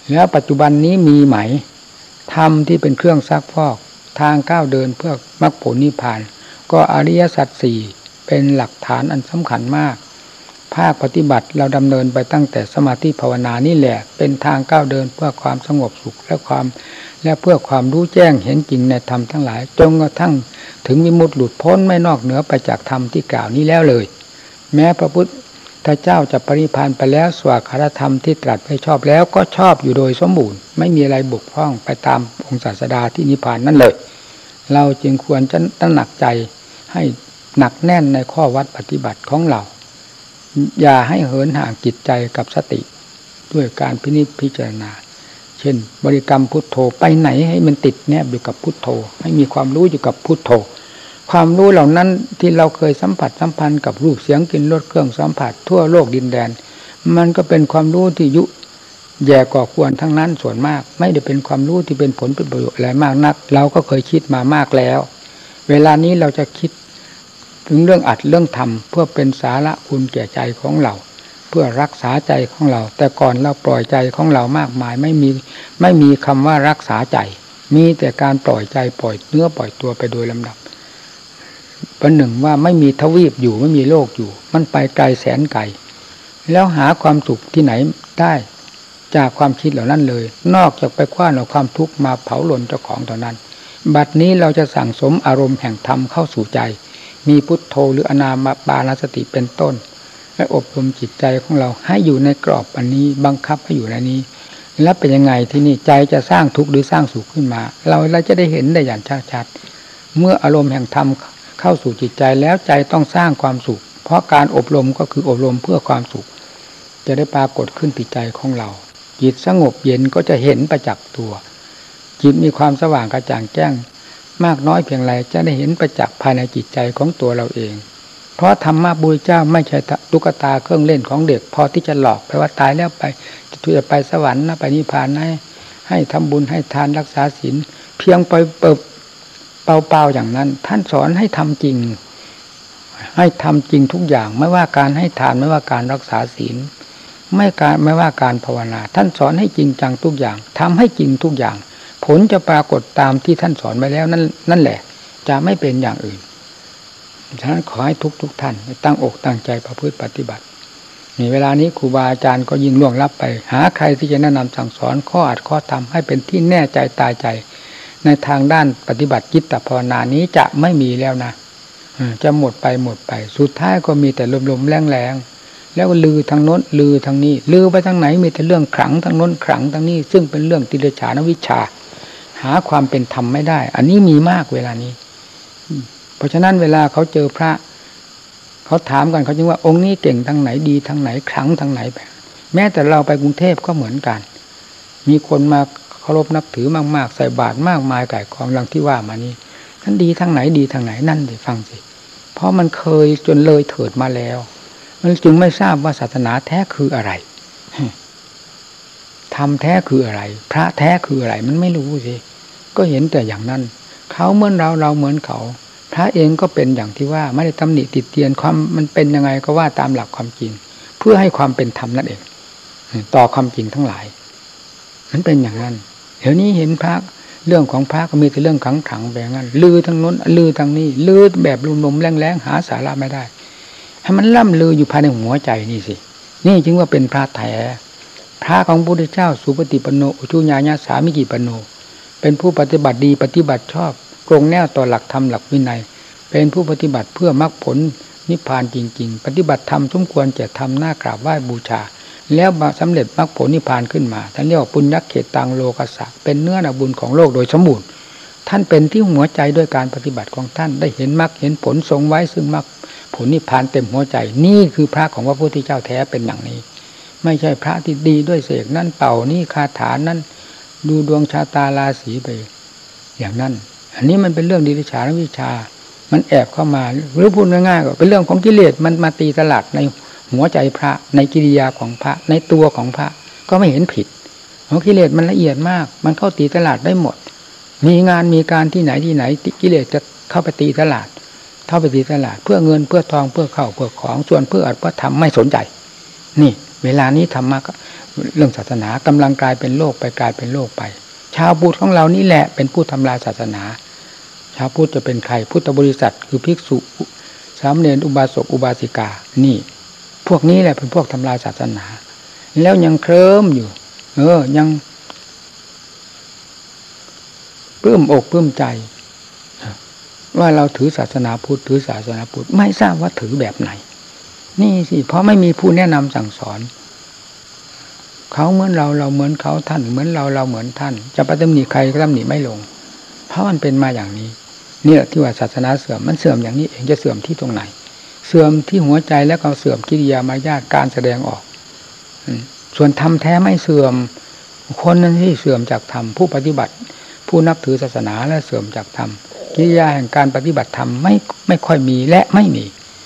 แล้วปัจจุบันนี้มีไหมธรรมที่เป็นเครื่องซักฟอกทางก้าวเดินเพื่อมรรคผลนิพพานก็อริยสัจสี่เป็นหลักฐานอันสำคัญมากภาคปฏิบัติเราดำเนินไปตั้งแต่สมาธิภาวนานี่แหละเป็นทางก้าวเดินเพื่อความสงบสุขและความและเพื่อความรู้แจ้งเห็นจริงในธรรมทั้งหลายจนกระทั่งถึงวิมุตติหลุดพ้นไม่นอกเหนือไปจากธรรมที่กล่าวนี้แล้วเลยแม้พระพุทธเจ้าจะปรินิพพานไปแล้วสวากขาธรรมที่ตรัสไว้ชอบแล้วก็ชอบอยู่โดยสมบูรณ์ไม่มีอะไรบกพร่องไปตามองค์ศาสดาที่นิพพานนั่นเลยเราจึงควรจะตั้งหนักใจให้หนักแน่นในข้อวัดปฏิบัติของเราอย่าให้เหินห่างจิตใจกับสติด้วยการพินิจพิจารณาเช่นบริกรรมพุทโธไปไหนให้มันติดแนบอยู่กับพุทโธให้มีความรู้อยู่กับพุทโธความรู้เหล่านั้นที่เราเคยสัมผัสสัมพันธ์กับรูปเสียงกลิ่นรสเครื่องสัมผัสทั่วโลกดินแดนมันก็เป็นความรู้ที่ยุแย่ก่อควรทั้งนั้นส่วนมากไม่ได้เป็นความรู้ที่เป็นผลเป็นประโยชน์อะไรมากนักเราก็เคยคิดมามากแล้วเวลานี้เราจะคิดถึงเรื่องอัดเรื่องทำเพื่อเป็นสาระคุณแก่ใจของเราเพื่อรักษาใจของเราแต่ก่อนเราปล่อยใจของเรามากมายไม่มีไม่มีคำว่ารักษาใจมีแต่การปล่อยใจปล่อยเนื้อปล่อยตัวไปโดยลำดับประหนึ่งว่าไม่มีทวีปอยู่ไม่มีโลกอยู่มันไปไกลแสนไกลแล้วหาความสุขที่ไหนได้จากความคิดเหล่านั้นเลยนอกจากไปคว้านเอาความทุกข์มาเผาหล่นเจ้าของเท่านั้นบัดนี้เราจะสั่งสมอารมณ์แห่งธรรมเข้าสู่ใจมีพุทโธหรืออนาปานสติเป็นต้นและอบรมจิตใจของเราให้อยู่ในกรอบอันนี้บังคับให้อยู่ในนี้แล้วเป็นยังไงที่นี่ใจจะสร้างทุกข์หรือสร้างสุขขึ้นมาเราเราจะได้เห็นได้อย่างชัดๆเมื่ออารมณ์แห่งธรรมเข้าสู่จิตใจแล้วใจต้องสร้างความสุขเพราะการอบรมก็คืออบรมเพื่อความสุขจะได้ปรากฏขึ้นที่ใจของเราจิตสงบเย็นก็จะเห็นประจักษ์ตัวจิตมีความสว่างกระจ่างแจ้งมากน้อยเพียงไรจะได้เห็นประจักษ์ภายในจิตใจของตัวเราเองเพราะธรรมะบุญเจ้าไม่ใช่ตุ๊กตาเครื่องเล่นของเด็กพอที่จะหลอกไปว่าตายแล้วไปจะไปสวรรค์นะไปนิพพานนะให้ทำบุญให้ทานรักษาศีลเพียงไปเปิบเปล่าๆอย่างนั้นท่านสอนให้ทำจริงให้ทำจริงทุกอย่างไม่ว่าการให้ทานไม่ว่าการรักษาศีลไม่การไม่ว่าการภาวนาท่านสอนให้จริงจังทุกอย่างทำให้จริงทุกอย่างผลจะปรากฏตามที่ท่านสอนไว้แล้วนั่นนั่นแหละจะไม่เป็นอย่างอื่นฉะนั้นขอให้ทุกทุกท่านตั้งอกตั้งใจประพฤติปฏิบัติในเวลานี้ครูบาอาจารย์ก็ยิ่งล่วงลับไปหาใครที่จะแนะนำสั่งสอนข้ออัดข้อธรรมให้เป็นที่แน่ใจตายใจในทางด้านปฏิบัติจิตภาวนานี้จะไม่มีแล้วนะจะหมดไปหมดไปสุดท้ายก็มีแต่ลมๆแรงๆแล้วลือทางโน้นลือทางนี้ลือไปทางไหนมีแต่เรื่องขลังทางโน้นขลังทางนี้ซึ่งเป็นเรื่องติเลฉานวิชชาหาความเป็นธรรมไม่ได้อันนี้มีมากเวลานี้เพราะฉะนั้นเวลาเขาเจอพระเขาถามกันเขาจึงว่าองค์นี้เก่งทางไหนดีทางไหนขลังทางไหนไปแม้แต่เราไปกรุงเทพก็เหมือนกันมีคนมาเคารพนับถือมากๆใส่บาตรมากมายไก่กองดังที่ว่ามานี้ท่านดีทางไหนดีทางไหนนั่นสิฟังสิเพราะมันเคยจนเลยเถิดมาแล้วมันจึงไม่ทราบว่าศาสนาแท้คืออะไรธรรมแท้คืออะไรพระแท้คืออะไรมันไม่รู้สิก็เห็นแต่อย่างนั้นเขาเหมือนเราเราเหมือนเขาพระเองก็เป็นอย่างที่ว่าไม่ได้ตำหนิติเตียนความมันเป็นยังไงก็ว่าตามหลักความจริงเพื่อให้ความเป็นธรรมนั่นเองต่อความจริงทั้งหลายมันเป็นอย่างนั้นเดี๋ยวนี้เห็นพระเรื่องของพระก็มีแต่เรื่องขังๆแบบนั้นลือทางโน้นลือทางนี้ลือแบบลมๆแรงๆหาสาระไม่ได้ให้มันล่ำลืออยู่ภายในหัวใจนี่สินี่จึงว่าเป็นพระแท้พระของพระพุทธเจ้าสุปฏิปันโนอุชุญาญาสามิจิปันโนเป็นผู้ปฏิบัติดีปฏิบัติชอบตรงแนวต่อหลักธรรมหลักวินัยเป็นผู้ปฏิบัติเพื่อมรรคผลนิพพานจริงๆปฏิบัติธรรมสมควรจะทำหน้ากราบไหว้บูชาแล้วสำเร็จมรรคผลนิพพานขึ้นมาท่านเรียกว่าปุญญเขตังโลกัสสะเป็นเนื้อนาบุญของโลกโดยสมบูรณ์ท่านเป็นที่หัวใจด้วยการปฏิบัติของท่านได้เห็นมรรคเห็นผลทรงไว้ซึ่งมรรคผลนิพพานเต็มหัวใจนี่คือพระของพระพุทธเจ้าแท้เป็นอย่างนี้ไม่ใช่พระที่ดีด้วยเสกนั่นเป่านี่คาถานั่นดูดวงชะตาราศีไปอย่างนั้นอันนี้มันเป็นเรื่องดิฉานวิชามันแอบเข้ามาหรือพูดง่ายๆก็เป็นเรื่องของกิเลสมันมาตีตลาดในหัวใจพระในกิริยาของพระในตัวของพระก็ไม่เห็นผิดเพราะกิเลสมันละเอียดมากมันเข้าตีตลาดได้หมดมีงานมีการที่ไหนที่ไหนกิเลสจะเข้าไปตีตลาดเข้าไปตีตลาดเพื่อเงินเพื่อทองเพื่อเข้าเพื่อของส่วนเพื่ออัดเพื่อทำไม่สนใจนี่เเวลานี้ธรรมะเรื่องศาสนากำลังกลายเป็นโลกไปกลายเป็นโลกไปชาวพุทธของเรานี่แหละเป็นผู้ทำลายศาสนาชาวพุทธจะเป็นใครพุทธบริษัทคือภิกษุสามเณรอุบาสกอุบาสิกานี่พวกนี้แหละเป็นพวกทำลายศาสนาแล้วยังเคลิ้มอยู่เออยังปลื้มอกปลื้มใจว่าเราถือศาสนาพุทธถือศาสนาพุทธไม่ทราบว่าถือแบบไหนนี่สิเพราะไม่มีผู้แนะนำสั่งสอนเขาเหมือนเราเราเหมือนเขาท่านเหมือนเราเราเหมือนท่านจะไปตำหนิใครก็ตำหนิไม่ลงเพราะมันเป็นมาอย่างนี้เนี่ยที่ว่าศาสนาเสื่อมมันเสื่อมอย่างนี้เองจะเสื่อมที่ตรงไหนเสื่อมที่หัวใจแล้วก็เสื่อมกิริยามารยาทการแสดงออกส่วนธรรมแท้ไม่เสื่อมคนนั้นที่เสื่อมจากธรรมผู้ปฏิบัติผู้นับถือศาสนาและเสื่อมจากธรรมกิริยาแห่งการปฏิบัติธรรมไม่ไม่ค่อยมีและไม่มี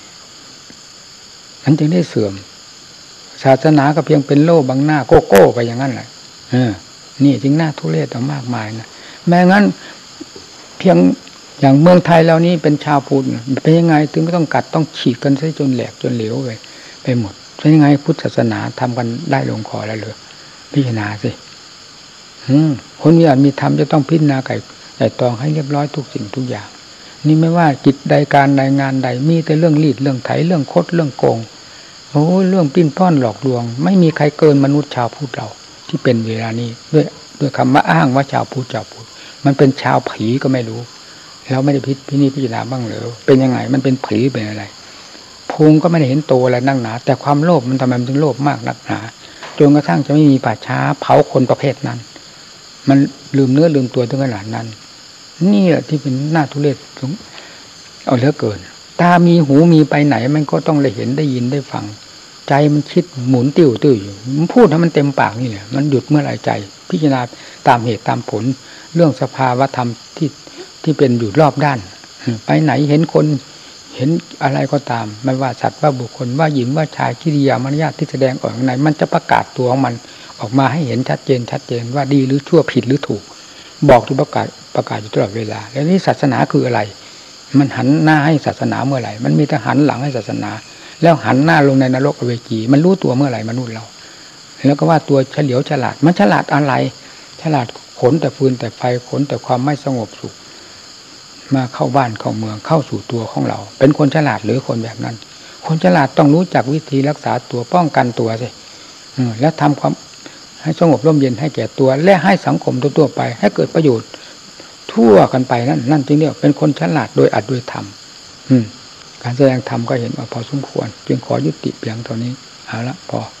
มันจึงได้เสื่อมศาสนาก็เพียงเป็นโล่บังหน้าโก้โก้ไปอย่างนั้นแหละเออนี่จึงน่าทุเรศต่อมากมายนะแม้งั้นเพียงอย่างเมืองไทยเรานี้เป็นชาวพุทธเป็นยังไงถึงก็ต้องกัดต้องฉีกกันซะจนแหลกจนเหลวไปไปหมดเป็นยังไงพุทธศาสนาทำกันได้ลงคอแล้วเลยพิจารณาสิคนมีอาจมีธรรมจะต้องพิจารณาไก่ไก่ตองให้เรียบร้อยทุกสิ่งทุกอย่างนี่ไม่ว่ากิจใดการใดงานใดมีแต่เรื่องรีดเรื่องไถเรื่องคดเรื่องโกงโอ้เรื่องปิ้นป้อนหลอกลวงไม่มีใครเกินมนุษย์ชาวพุทธเราที่เป็นเวลานี้ด้วยด้วยคำว่าอ้างว่าชาวพุทธชาวพุทธมันเป็นชาวผีก็ไม่รู้เราไม่ได้พิพินิจพิจารณาบ้างเหรอเป็นยังไงมันเป็นผีเป็นอะไรภูมิก็ไม่ได้เห็นโตอะไรนักหนาแต่ความโลภมันทำไมมันถึงโลภมากนักหนาจนกระทั่งจะไม่มีป่าช้าเผาคนประเภทนั้นมันลืมเนื้อลืมตัวถึงขนาดนั้นนี่แหละที่เป็นหน้าทุเรศเอาเหลือเกินตามีหูมีไปไหนมันก็ต้องได้เห็นได้ยินได้ฟังใจมันคิดหมุนติ้วติ้วอยู่มันพูดให้มันเต็มปากนี่แหละมันหยุดเมื่อไหร่ใจพิจารณาตามเหตุตามผลเรื่องสภาวธรรมที่ที่เป็นอยู่รอบด้านไปไหนเห็นคนเห็นอะไรก็ตามไม่ว่าสัตว์ว่าบุคคลว่าหญิงว่าชายกิริยามารยาทที่แสดงออกข้างในมันจะประกาศตัวของมันออกมาให้เห็นชัดเจนชัดเจนว่าดีหรือชั่วผิดหรือถูกบอกอยู่ประกาศประกาศอยู่ตลอดเวลาแล้วนี่ศาสนาคืออะไรมันหันหน้าให้ศาสนาเมื่อไหร่มันมีแต่หันหลังให้ศาสนาแล้วหันหน้าลงในนรกอเวจีมันรู้ตัวเมื่อไหร่มนุษย์เราแล้วก็ว่าตัวเฉลียวฉลาดมันฉลาดอะไรฉลาดขนแต่ฟืนแต่ไฟขนแต่ความไม่สงบสุขมาเข้าบ้านเข้าเมืองเข้าสู่ตัวของเราเป็นคนฉลาดหรือคนแบบนั้นคนฉลาดต้องรู้จักวิธีรักษาตัวป้องกันตัวสิแล้วทำความให้สงบร่มเย็นให้แก่ตัวและให้สังคมทั่วๆไปให้เกิดประโยชน์ทั่วกันไปนั่นนั่นจริงเนี่ยเป็นคนฉลาดโดยอัดโดยธรรมการแสดงธรรมก็เห็นว่าพอสมควรจึงขอยุติเพียงเท่านี้เอาละพอ